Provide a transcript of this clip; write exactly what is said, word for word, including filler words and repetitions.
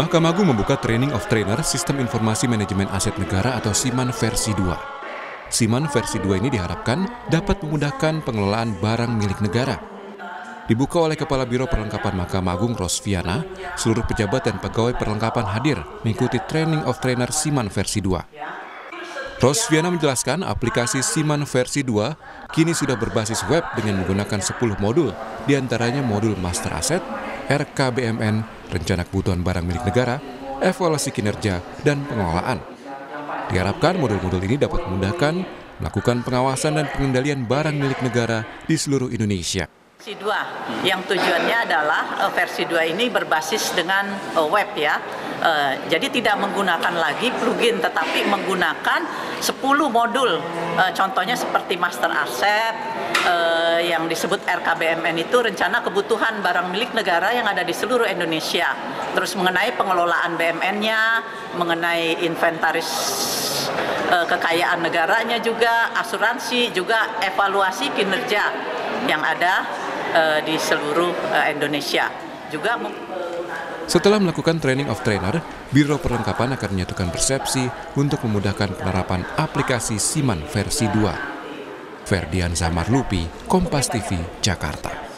Mahkamah Agung membuka Training of Trainer Sistem Informasi Manajemen Aset Negara atau SIMAN versi dua. SIMAN versi dua ini diharapkan dapat memudahkan pengelolaan barang milik negara. Dibuka oleh Kepala Biro Perlengkapan Mahkamah Agung Rosviana, seluruh pejabat dan pegawai perlengkapan hadir mengikuti Training of Trainer SIMAN versi dua. Rosviana menjelaskan aplikasi SIMAN versi dua kini sudah berbasis web dengan menggunakan sepuluh modul, diantaranya modul Master Asset, R K B M N, rencana kebutuhan barang milik negara, evaluasi kinerja, dan pengelolaan. Diharapkan modul-modul ini dapat memudahkan melakukan pengawasan dan pengendalian barang milik negara di seluruh Indonesia. Versi dua, yang tujuannya adalah uh, versi dua ini berbasis dengan uh, web ya. Uh, jadi tidak menggunakan lagi plugin, tetapi menggunakan sepuluh modul. Uh, contohnya seperti Master Asset, uh, yang disebut R K B M N itu rencana kebutuhan barang milik negara yang ada di seluruh Indonesia. Terus mengenai pengelolaan B M N-nya, mengenai inventaris uh, kekayaan negaranya juga, asuransi, juga evaluasi kinerja yang ada uh, di seluruh uh, Indonesia. Juga setelah melakukan Training of Trainer, Biro Perlengkapan akan menyatukan persepsi untuk memudahkan penerapan aplikasi SIMAN versi dua. Ferdian Zamarlupi, Kompas T V, Jakarta.